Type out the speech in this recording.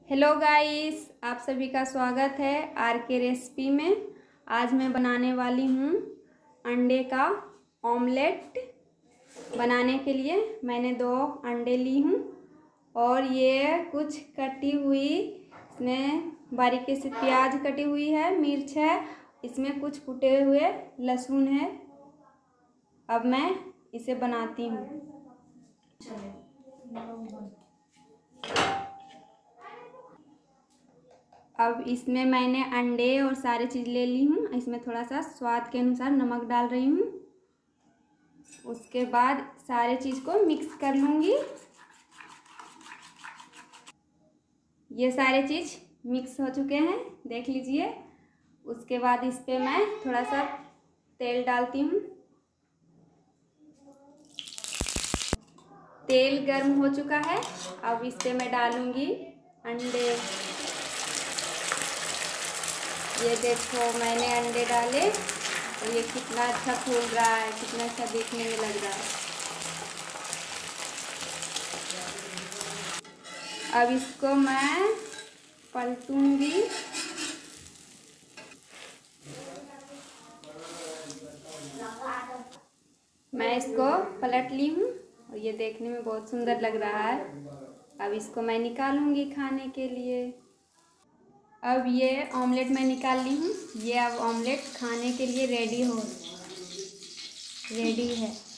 Hello guys, आप सभी का स्वागत है आर के रेसिपी में। आज मैं बनाने वाली हूँ अंडे का ऑमलेट। बनाने के लिए मैंने 2 अंडे ली हूँ और ये कुछ कटी हुई, इसमें बारीकी से प्याज कटी हुई है, मिर्च है, इसमें कुछ कुटे हुए लहसुन है। अब मैं इसे बनाती हूँ। अब इसमें मैंने अंडे और सारी चीज़ ले ली हूँ। इसमें थोड़ा सा स्वाद के अनुसार नमक डाल रही हूँ। उसके बाद सारे चीज़ को मिक्स कर लूँगी। ये सारे चीज़ मिक्स हो चुके हैं, देख लीजिए। उसके बाद इस पे मैं थोड़ा सा तेल डालती हूँ। तेल गर्म हो चुका है। अब इस पे मैं डालूँगी अंडे। ये देखो, मैंने अंडे डाले और ये कितना अच्छा फूल रहा है, कितना अच्छा देखने में लग रहा है। अब इसको मैं पलटूंगी। मैं इसको पलट ली हूँ और ये देखने में बहुत सुंदर लग रहा है। अब इसको मैं निकालूंगी खाने के लिए। अब ये ऑमलेट मैं निकाल ली हूँ। ये अब ऑमलेट खाने के लिए रेडी है।